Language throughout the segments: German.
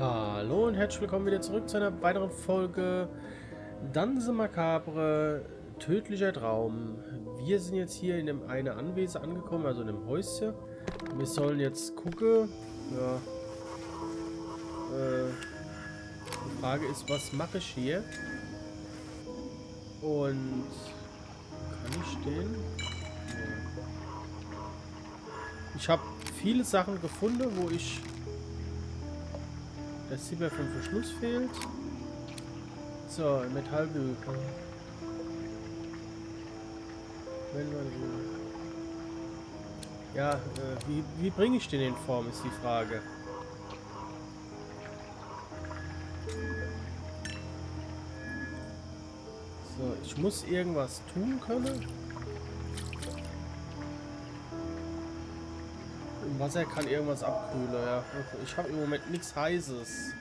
Hallo und herzlich willkommen wieder zurück zu einer weiteren Folge Danse Macabre, tödlicher Traum. Wir sind jetzt hier in einem eine Anwesen angekommen, also in einem Häuschen. Wir sollen jetzt gucken. Ja. Die Frage ist, was mache ich hier? Und kann ich den? Ja. Ich habe viele Sachen gefunden, wo ich... Das Zipper vom Verschluss fehlt. So, Metallbügel. Wenn man... Ja, wie bringe ich den in Form, ist die Frage. So, ich muss irgendwas tun können. Im Wasser kann irgendwas abkühlen, ja. Ich habe im Moment nichts Heißes.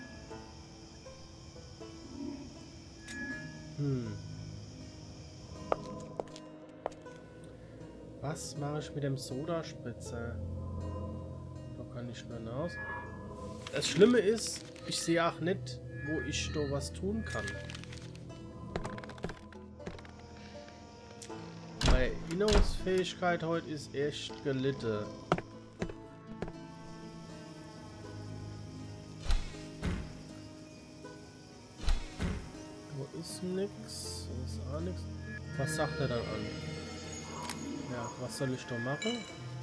Was mache ich mit dem Sodaspritzer? Da kann ich nur hinaus. Das Schlimme ist, ich sehe auch nicht, wo ich da was tun kann. Meine Erinnerungsfähigkeit heute ist echt gelitten. Wo ist nix? Wo ist auch nix? Was sagt er dann an? Ja, was soll ich da machen?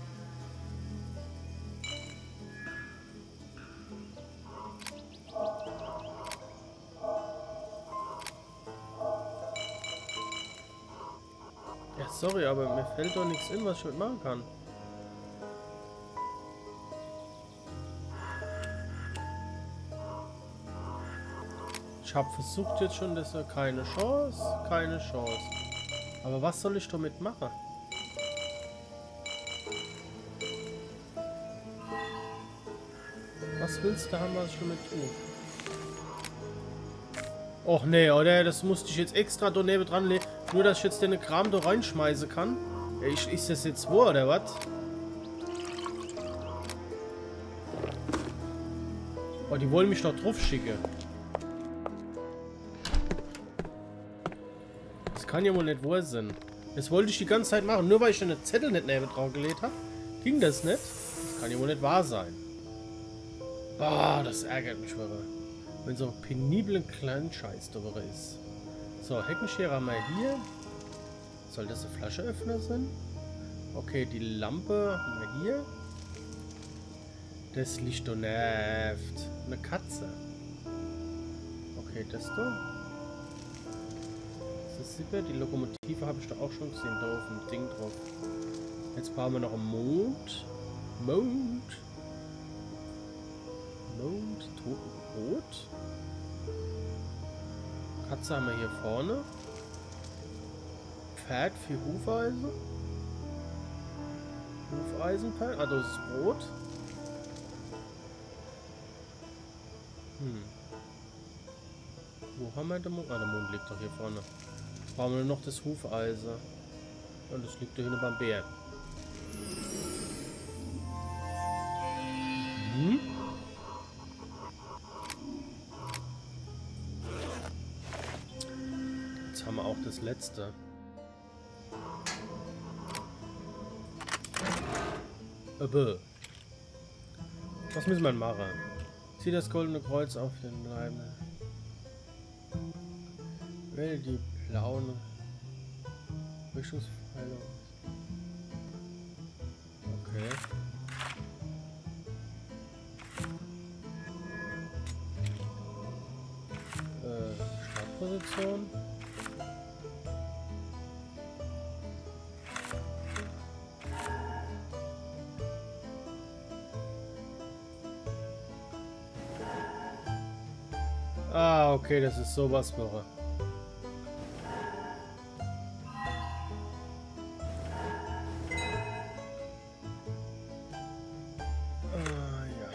Ja, sorry, aber mir fällt doch nichts in, was ich damit machen kann. Ich habe versucht jetzt schon, dass er keine Chance, keine Chance. Aber was soll ich damit machen? Was willst du haben, was ich damit tue? Och nee, oder? Das musste ich jetzt extra da neben dran legen. Nur, dass ich jetzt den Kram da reinschmeißen kann. Ja, ist das jetzt wo, oder was? Oh, die wollen mich doch drauf schicken. Das kann ja wohl nicht wahr sein. Das wollte ich die ganze Zeit machen. Nur weil ich den Zettel nicht neben drauf gelegt habe, ging das nicht. Das kann ja wohl nicht wahr sein. Ah, das ärgert mich wirklich. Wenn so peniblen kleinen Scheiß darüber ist. So, Heckenschere haben wir hier. Soll das ein Flascheöffner sein? Okay, die Lampe haben wir hier. Das Licht doch nervt. Eine Katze. Okay, das da. Das ist super. Die Lokomotive habe ich da auch schon gesehen. Da auf dem Ding drauf. Jetzt brauchen wir noch einen Mond. Totenbrot. Katze haben wir hier vorne. Pferd für Hufeisen. Hufeisenpferd. Also das ist Brot. Wo haben wir den Mond? Ah, der Mond liegt doch hier vorne. Jetzt brauchen wir nur noch das Hufeisen. Und das liegt da hinten beim Bär. Jetzt haben wir auch das letzte. Was müssen wir machen? Zieh das goldene Kreuz auf den Leib. Wähle die blauen Richtungspfeile. Okay. Startposition. Ah, okay, das ist sowas, Woche. Ah, ja.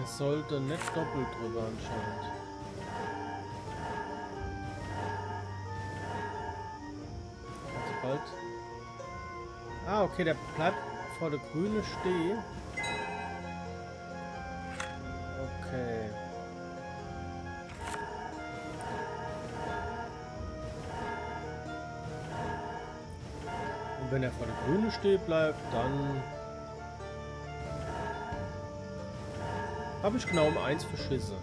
Er sollte nicht doppelt drüber anscheinend. Also bald. Ah, okay, der bleibt vor der Grüne stehen. Okay. Und wenn er vor der Grüne steht bleibt, dann habe ich genau um 1 verschissen.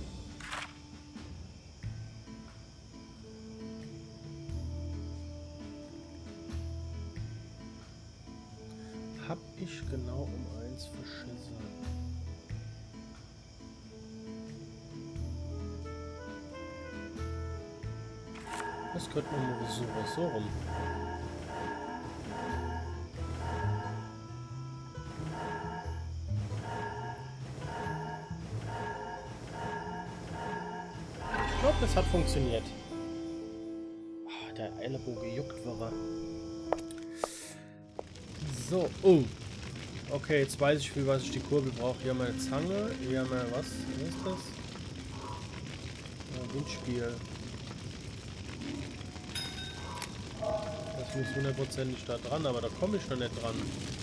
Hab ich genau um 1 verschissen. Das könnte man mal versuchen, so rum. Ich glaube, das hat funktioniert. Ah, der Ellenbogen juckt war. So, oh. Okay, jetzt weiß ich, für was ich die Kurbel brauche. Hier haben wir eine Zange. Hier haben wir was? Was ist das? Ja, Windspiel. Das muss hundertprozentig da dran, aber da komme ich noch nicht dran.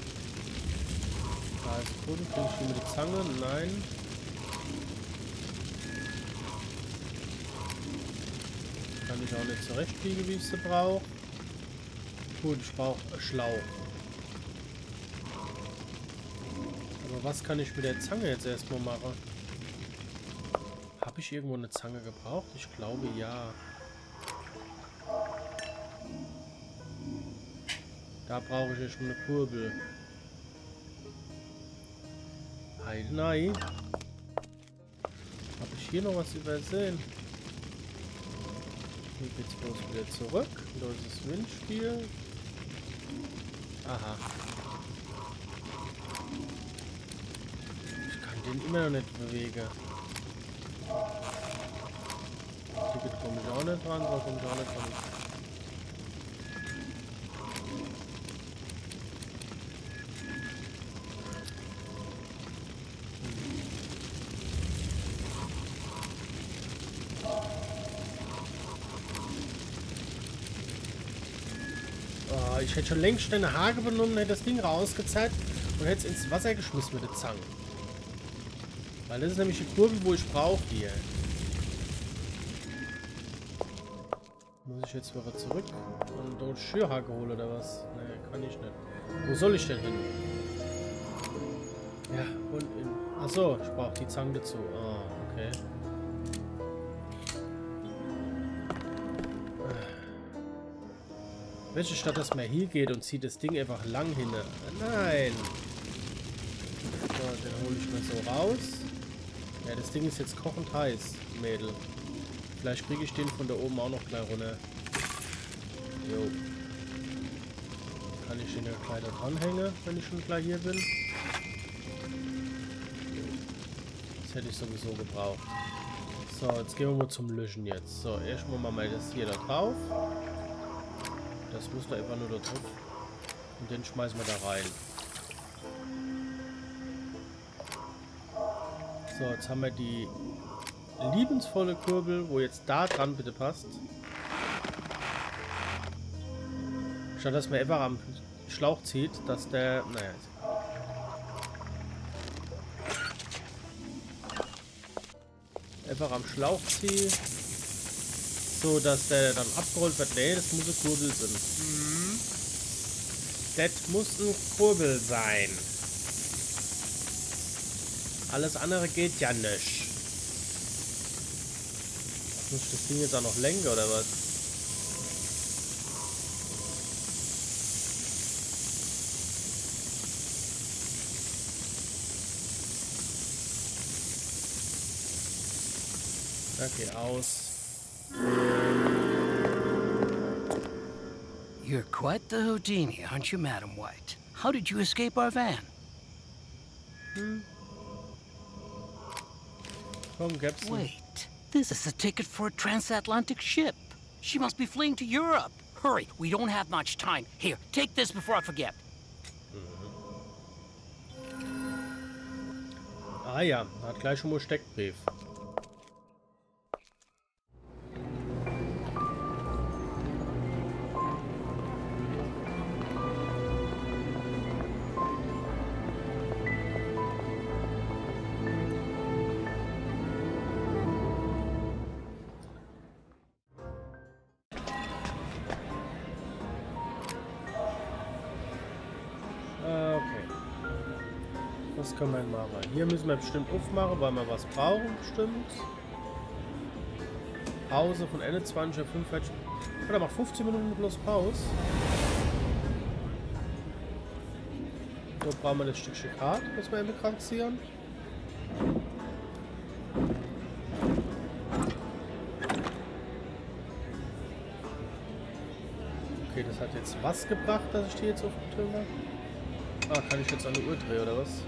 Da ist Kurbel. Kriege ich hier mit der Zange? Nein. Kann ich auch nicht zurechtbiegen, wie ich sie brauche. Gut, ich brauche einen Schlauch. Aber was kann ich mit der Zange jetzt erstmal machen? Habe ich irgendwo eine Zange gebraucht? Ich glaube ja. Da brauche ich erstmal eine Kurbel. Nein. Habe ich hier noch was übersehen? Hier geht's bloß wieder zurück. Da ist das Windspiel. Aha. Ich kann den immer noch nicht bewegen. Ticket komme ich auch nicht dran, so komme ich auch nicht dran. Oh, ich hätte schon längst eine Hake genommen, hätte das Ding rausgezeigt und hätte es ins Wasser geschmissen mit der Zange. Weil das ist nämlich die Kurve, wo ich brauche hier. Muss ich jetzt wieder zurück und dort Schürhake holen oder was? Nee, kann ich nicht. Wo soll ich denn hin? Ja, und in... Achso, ich brauche die Zange dazu. Ah, okay. Welche Stadt, dass man hier geht und zieht das Ding einfach lang hin? Nein! So, den hole ich mal so raus. Ja, das Ding ist jetzt kochend heiß, Mädel. Vielleicht kriege ich den von da oben auch noch gleich runter. Jo. Kann ich den ja gleich da dranhängen, wenn ich schon gleich hier bin. Das hätte ich sowieso gebraucht. So, jetzt gehen wir mal zum Löschen jetzt. So, erstmal machen wir das hier da drauf. Das muss da einfach nur da drauf. Und den schmeißen wir da rein. So, jetzt haben wir die liebensvolle Kurbel, wo jetzt da dran bitte passt. Statt dass man einfach am Schlauch zieht, dass der... Naja. Einfach am Schlauch zieht. So, dass der dann abgerollt wird. Nee, das muss eine Kurbel sein. Das muss eine Kurbel sein. Alles andere geht ja nicht. Muss ich das Ding jetzt auch noch lenken oder was? Okay, aus. You're quite the Houdini, aren't you, Madam White? How did you escape our van? Komm, Gäbsen. Wait, this is a ticket for a transatlantic ship. She must be fleeing to Europe. Hurry, we don't have much time. Here, take this before I forget. Ah ja, hat gleich schon mal Steckbrief. Okay. Was können wir machen? Hier müssen wir bestimmt aufmachen, weil wir was brauchen bestimmt. Pause von Ende 20 auf 45. Oder macht 15 Minuten bloß Pause. So brauchen wir das Stückchen Karte, was wir emigrantieren. Okay, das hat jetzt was gebracht, dass ich die jetzt aufgetönt habe? Ah, kann ich jetzt an die Uhr drehen, oder was?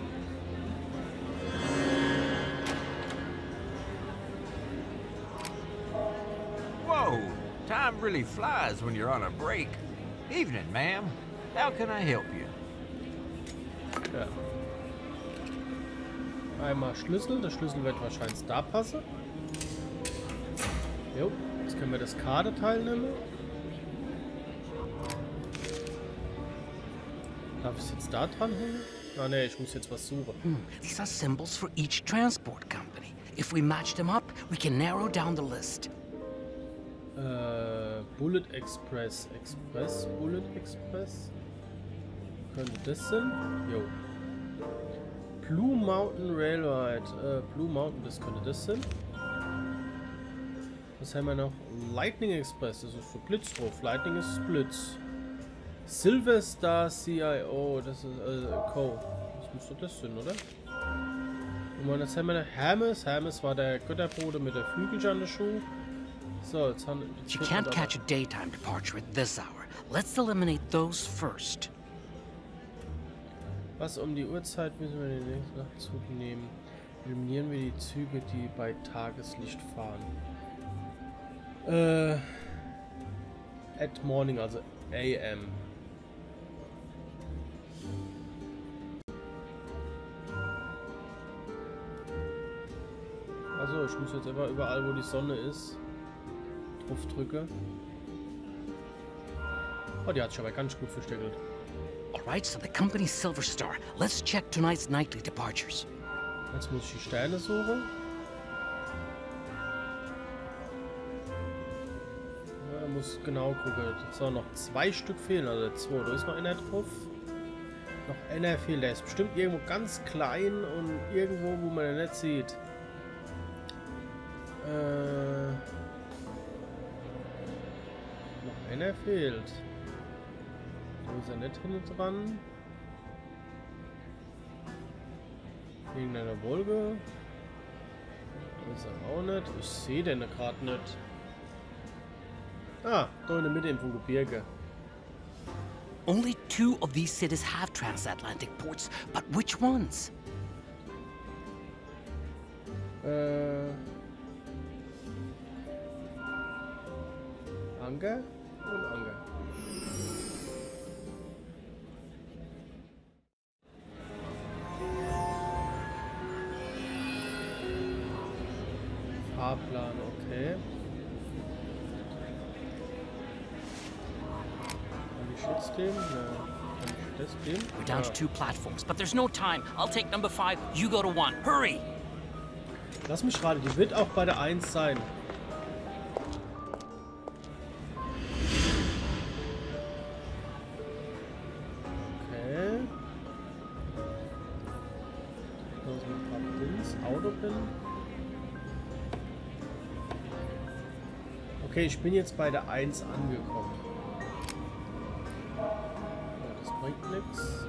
Whoa! Time really flies when you're on a break. Evening, ma'am. How can I help you? Ja. Einmal Schlüssel. Der Schlüssel wird wahrscheinlich da passen. Jo, jetzt können wir das Kaderteil nehmen. Darf ich es jetzt da dran hängen? Ah ne, ich muss jetzt was suchen. These are symbols for each transport company. If we match them up, we can narrow down the list. Bullet Express. Bullet Express. Könnte das sein? Jo. Blue Mountain Railroad. Blue Mountain, das könnte das sein. Was haben wir noch? Lightning Express, das ist für Blitz drauf. Lightning ist Blitz. Silver Star CIO, das ist Co. Das müsste das sein, oder? Und jetzt haben wir noch Hermes. Hermes war der Götterbruder mit der Flügel an der Schuh. So, jetzt haben wir. You can't catch a daytime departure at this hour. Let's eliminate those first. Was um die Uhrzeit müssen wir den nächsten Nachtzug nehmen? Eliminieren wir die Züge, die bei Tageslicht fahren. At morning, also AM. Also, ich muss jetzt einfach überall, wo die Sonne ist, drauf drücken. Oh, die hat sich aber ganz gut versteckelt. Alright, so the company's Silver Star. Let's check tonight's nightly departures. Jetzt muss ich die Sterne suchen. Ja, muss genau gucken. Jetzt noch 2 Stück fehlen, also 2. Da ist noch einer drauf. Noch einer fehlt. Der ist bestimmt irgendwo ganz klein und irgendwo, wo man ihn nicht sieht. Noch einer fehlt. Wo ist er nicht hinten dran? Irgendeine Wolke. Da ist er auch nicht. Ich sehe den gerade nicht. Ah, da in der Mitte im Gebirge. Only 2 of these cities have transatlantic ports, but which ones? Anker und Anker. Fahrplan, okay. Kann ich jetzt den? Ja. Kann ich das den? We're down to 2 platforms, but there's no time. I'll take number 5. You go to 1. Hurry! Lass mich raten, die wird auch bei der 1 sein. Okay. Da ist ein paar Pins. Autopin. Okay, ich bin jetzt bei der 1 angekommen. Ja, das bringt nichts.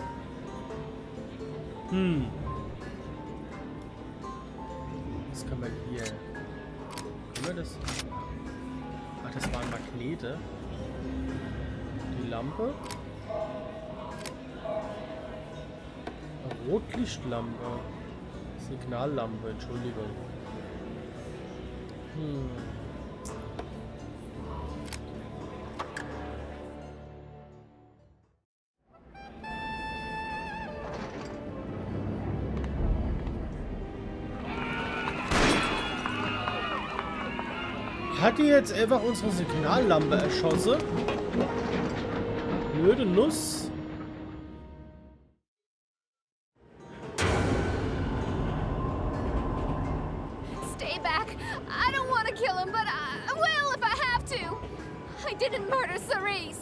Was kann man hier? Können wir das? Ach, das waren Magnete. Die Lampe. Eine Rotlichtlampe. Signallampe, Entschuldigung. Hat die jetzt einfach unsere Signallampe erschossen? Blöde Nuss. Stay back. I don't want to kill him, but I will if I have to. I didn't murder Cerise.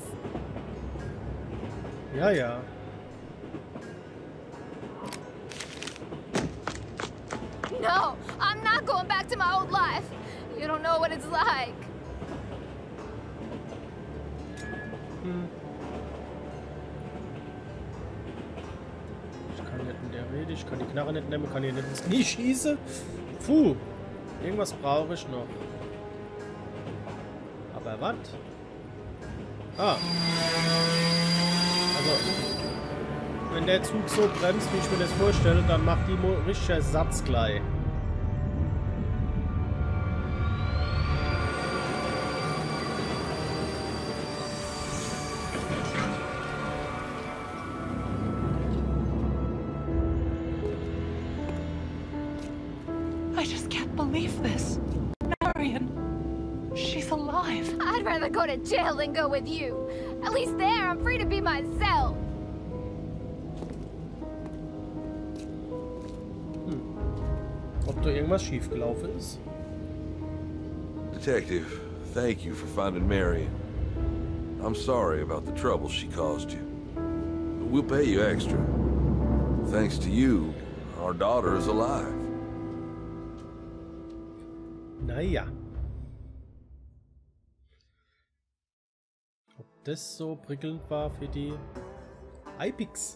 Ja, ja. No, I'm not going back to my old life. You don't know what it's like. Ich kann nicht in der Rede, ich kann die Knarre nicht nehmen, kann hier nicht ins Knie schießen. Puh. Irgendwas brauche ich noch. Aber was? Ah. Also, wenn der Zug so bremst, wie ich mir das vorstelle, dann macht die richtiger Satz gleich. I just can't believe this. Marion, she's alive. I'd rather go to jail than go with you. At least there, I'm free to be myself. Ob da irgendwas schiefgelaufen ist? Detective, thank you for finding Marion. I'm sorry about the trouble she caused you. We'll pay you extra. Thanks to you, our daughter is alive. Naja. Ob das so prickelnd war für die iPix.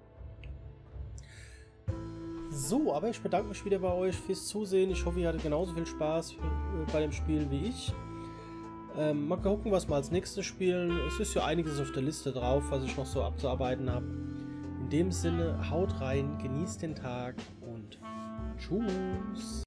So, aber ich bedanke mich wieder bei euch fürs Zusehen. Ich hoffe, ihr hattet genauso viel Spaß bei dem Spiel wie ich. Mal gucken, was wir als nächstes spielen. Es ist ja einiges auf der Liste drauf, was ich noch so abzuarbeiten habe. In dem Sinne, haut rein, genießt den Tag und tschüss.